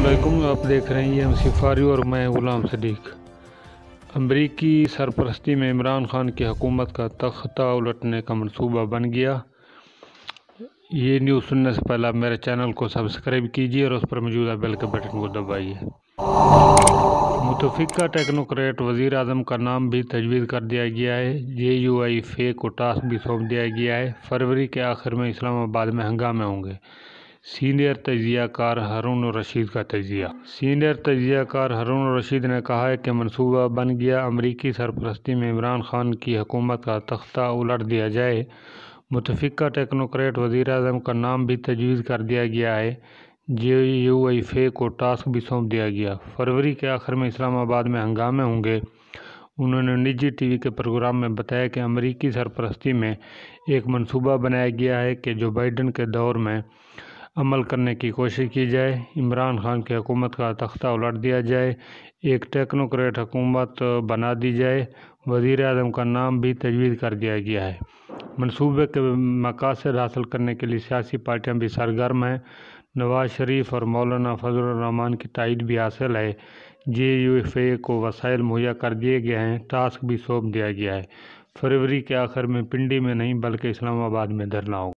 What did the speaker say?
علیکم، آپ دیکھ رہے ہیں ایمفوریو اور میں غلام صدیق۔ امریکی سرپرستی میں عمران خان کی حکومت کا تختہ الٹنے کا منصوبہ بن گیا۔ یہ نیوز سننے سے پہلے آپ میرے چینل کو سبسکرائب کیجیے اور اس پر موجودہ بیل کے بٹن کو دبائیے۔ متفقہ ٹیکنوکریٹ وزیر اعظم کا نام بھی تجویز کر دیا گیا ہے۔ JUIF کو ٹاسک بھی سونپ دیا گیا ہے۔ فروری کے آخر میں اسلام آباد میں ہنگامے ہوں گے۔ سینئر تجزیہ کار ہارون الرشید کا تجزیہ۔ سینئر تجزیہ کار ہارون الرشید نے کہا ہے کہ منصوبہ بن گیا، امریکی سرپرستی میں عمران خان کی حکومت کا تختہ الٹ دیا جائے۔ متفقہ ٹیکنوکریٹ وزیر اعظم کا نام بھی تجویز کر دیا گیا ہے۔ JUIF کو ٹاسک بھی سونپ دیا گیا۔ فروری کے آخر میں اسلام آباد میں ہنگامے ہوں گے۔ انہوں نے نجی ٹی وی کے پروگرام میں بتایا کہ امریکی سرپرستی میں ایک منصوبہ بنایا گیا ہے کہ جو بائیڈن کے دور میں عمل کرنے کی کوشش کی جائے۔ عمران خان کی حکومت کا تختہ الٹ دیا جائے، ایک ٹیکنوکریٹ حکومت بنا دی جائے۔ وزیر اعظم کا نام بھی تجویز کر دیا گیا ہے۔ منصوبے کے مقاصد حاصل کرنے کے لیے سیاسی پارٹیاں بھی سرگرم ہیں۔ نواز شریف اور مولانا فضل الرحمان کی تائید بھی حاصل ہے۔ JUIF کو وسائل مہیا کر دیے گئے ہیں، ٹاسک بھی سونپ دیا گیا ہے۔ فروری کے آخر میں پنڈی میں نہیں بلکہ اسلام آباد میں دھرنا ہوگا۔